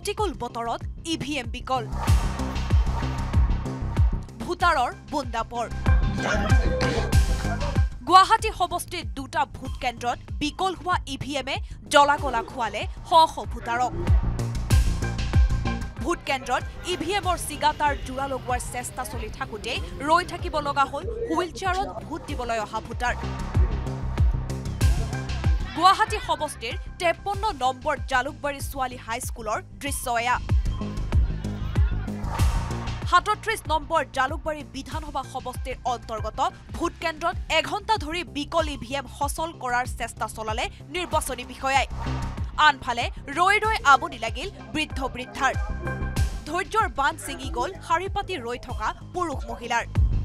প্ৰতিকূল বতৰত ইভিএম বিকল ভোটাৰৰ বুন্দাপৰ গুৱাহাটী সমষ্টিৰ দুটা ভোট কেন্দ্ৰত বিকল হোৱা ইভিএমে জলাকলা খুৱালে শ ভোটাৰক ভোট কেন্দ্ৰত ইভিএমৰ চিগাতাৰ জোৰা লগোৱাৰ চেষ্টা চলি থাকোঁতে ৰৈ থাকিব লগা হ'ল হুইলচেয়াৰত ভোট দিবলৈ অহা ভোটাৰ গুৱাহাটী সমষ্টিৰ 53 নম্বৰ জালুকবাৰী ছোৱালী হাইস্কুলৰ দৃশ্য এয়া 37 নম্বৰ জালুকবাৰী বিধানসভা সমষ্টিৰ অন্তৰ্গত ভোট কেন্দ্ৰত এঘণ্টা ধৰি বিকল ইভিএম সচল কৰাৰ চেষ্টা চলালে নিৰ্বাচনী বিষয়াই আনফালে ৰৈ আমনি লাগিল বৃদ্ধ বৃদ্ধাৰ ধৈৰ্যৰ বান্ধ ছিঙি গ'ল শাৰী পাতি ৰৈ থকা পুৰুষ মহিলাৰ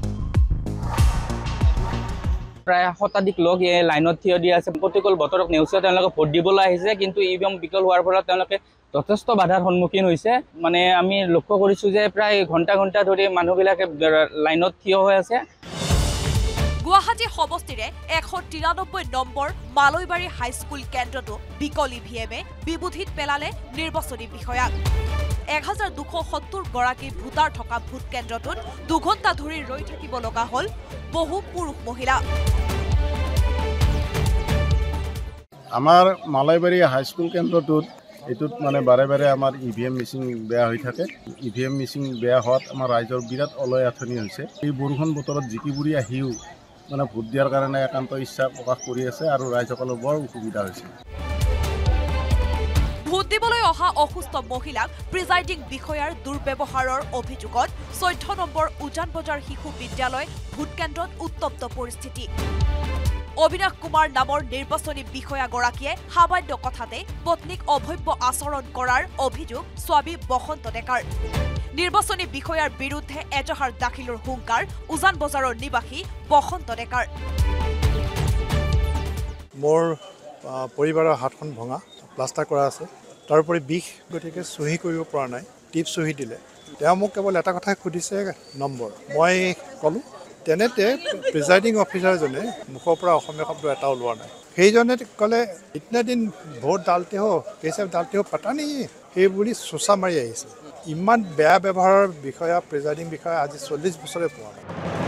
প্ৰায় শতাধিক লোক এই লাইনত থিয় দি আছে প্ৰতিকূল বতৰক নেওচি তেওঁলোকে ভোট দিবলৈ আহিছে কিন্তু ইভিএম বিকল হোৱাৰ ফলত তেওঁলোকে যথেষ্ট বাধাৰ সন্মুখীন হৈছে মানে আমি লক্ষ্য কৰিছো যে প্ৰায় ঘণ্টা ধৰি মানুহবিলাকে লাইনত থিয় হৈ আছে গুৱাহাটী সমষ্টিৰে 193 নম্বৰ মালৈবাৰী হাইস্কুল কেন্দ্ৰতো বিকল ইভিএমে বিবুধিত পেলালে নিৰ্বাচনী বিষয়াক 1270 গৰাকী ভোটাৰ থকা ভোট কেন্দ্ৰটোত 2 ঘণ্টা ধৰি ৰৈ থাকিব লগা হ'ল বহু পুৰুষ মহিলা আমাৰ মালৈবাৰী হাইস্কুল কেন্দ্ৰটোত এটুত মানে বাৰে আমাৰ ইভিএম মেচিন বেয়া হৈ থাকে ইভিএম মেচিন বেয়া হোৱাত আমাৰ ৰাইজৰ বিৰাট অলয় আথনি হৈছে এই বৰষুণ বতৰত জিকিবুৰি আহিও মানে ভোট দিয়াৰ কাৰণে একান্ত ইচ্ছা প্ৰকাশ কৰি আছে আৰু ৰাইজসকলৰ বৰ অসুবিধা হৈছে ভোট দিবলৈ অহা অসুস্থ মহিলাক প্ৰিজাইডিং বিষয়াৰ দুৰ্ব্যৱহাৰৰ অভিযোগত 14 নম্বৰ উজান বজাৰ শিশু বিদ্যালয় ভোট কেন্দ্ৰত উত্তপ্ত পৰিস্থিতি অবিনাশ কুমাৰ নামৰ নিৰ্বাচনী বিষয়াগৰাকীয়ে সামান্য কথাতে পত্নীক অভব্য আচৰণ কৰাৰ অভিযোগ স্বামী বসন্ত ডেকাৰ নিৰ্বাচনী বিষয়াৰ বিৰুদ্ধে এজাহাৰ দাখিলৰ হুংকাৰ উজান বজাৰৰ নিবাসী বসন্ত ডেকাৰ মোৰ পৰিবাৰৰ হাতখন ভঙা প্লাষ্টাৰ কৰা আছে তাৰোপৰি বিষ গতিকে চহী কৰিব পৰা নাই টিপ চহী দিলে তেওঁ মোক কেৱল এটা কথাই সুধিছে নম্বৰ মই ক'লোঁ তেনেতে প্ৰিজাইডিং অফিচাৰজনে মুখৰ পৰা অসমীয়া শব্দ এটা ওলোৱা নাই সেইজনে ক'লে ইতনে দিন ভোট ডালতে হো কেইচব ডালতে হো পতা নেই সেই বুলি চোচা মাৰি আহিছে ইমান বেয়া ব্যৱহাৰৰ বিষয়া প্ৰিজাইডিং বিষয়া আজি 40 বছৰে পোৱা নাই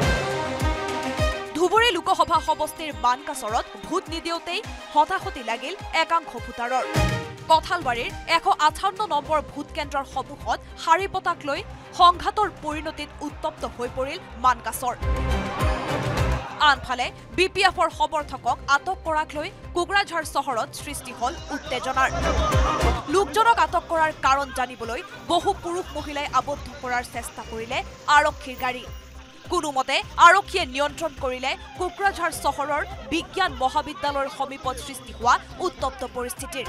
ধুবুৰী লোকসভা সমষ্টিৰ বানকাছৰত ভোট নিদিওঁতেই হতাশতি লাগিল একাংশ ভোটাৰৰ কঁঠালবাৰীৰ 158 নম্বৰ ভোট কেন্দ্ৰৰ সন্মুখত শাৰী পতাক লৈ সংঘাতৰ পৰিণতিত উত্তপ্ত হৈ পৰিল মানকাছৰ আনফালে বিপিএফৰ সমৰ্থকক আটক কৰাক লৈ কোকৰাঝাৰ চহৰত সৃষ্টি হ'ল উত্তেজনাৰ লোকজনক আটক কৰাৰ কাৰণ জানিবলৈ বহু পুৰুষ মহিলাই আবদ্ধ কৰাৰ চেষ্টা কৰিলে আৰক্ষীৰ গাড়ী কোনোমতে আৰক্ষীয়ে নিয়ন্ত্ৰণ কৰিলে কোকৰাঝাৰ চহৰৰ বিজ্ঞান মহাবিদ্যালয়ৰ সমীপত সৃষ্টি হোৱা উত্তপ্ত পৰিস্থিতিৰ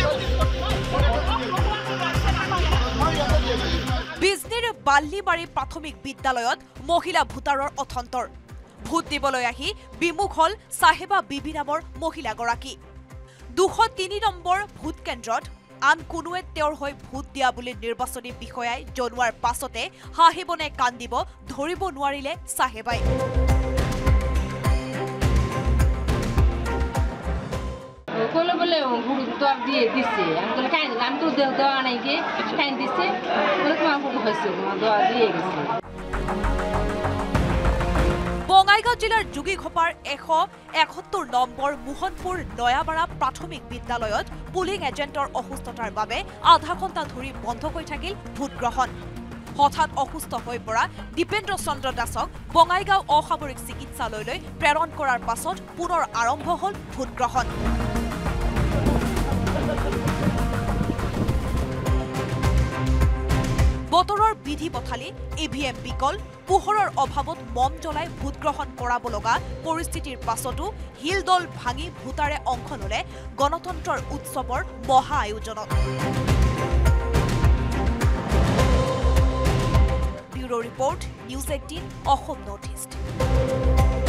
বিজনীৰ বাল্লিবাৰী প্ৰাথমিক বিদ্যালয়ত মহিলা ভোটাৰৰ অথন্তৰ ভোট দিবলৈ আহি বিমুখ হ'ল চাহেবা বিবি নামৰ মহিলাগৰাকী 203 নম্বৰ ভোট কেন্দ্ৰত আন কোনোৱে তেওঁৰ হৈ ভোট দিয়া বুলি নিৰ্বাচনী বিষয়াই জনোৱাৰ পাছতে হাঁহিবনে কান্দিব ধৰিব নোৱাৰিলে চাহেবাই কলে বলে গুরুত্ব দিয়ে দিচ্ছে আমি বলে কাই আমি তো দেওয়া নাই কি কাই দিচ্ছে বলে তোমার গুরু হয়েছে তোমার দেওয়া দিয়ে গেছে বঙাইগাঁও জিলাৰ যোগীঘোপাৰ 171 নম্বৰ মোহনপুৰ নয়াবাৰা প্ৰাথমিক বিদ্যালয়ত পুলিং এজেণ্টৰ অসুস্থতাৰ বাবে আধা ঘণ্টা ধৰি বন্ধ হৈ থাকিল ভোটগ্ৰহণ হঠাৎ অসুস্থ হৈ পৰা দীপেন্দ্ৰ চন্দ্ৰ দাসক বঙাইগাঁও অসামৰিক চিকিৎসালয়লৈ প্ৰেৰণ কৰাৰ পাছত পুনৰ আৰম্ভ হ'ল ভোটগ্ৰহণ বতৰৰ বিধি পথালি ইভিএম বিকল পোহৰৰ অভাৱত মম জ্বলাই ভোটগ্ৰহণ কৰাব লগা পৰিস্থিতিৰ পাছতো হিলদল ভাঙি ভোটাৰে অংশ ললে গণতন্ত্ৰৰ উৎসৱৰ মহা আয়োজনত bureau report news 18 Assam north east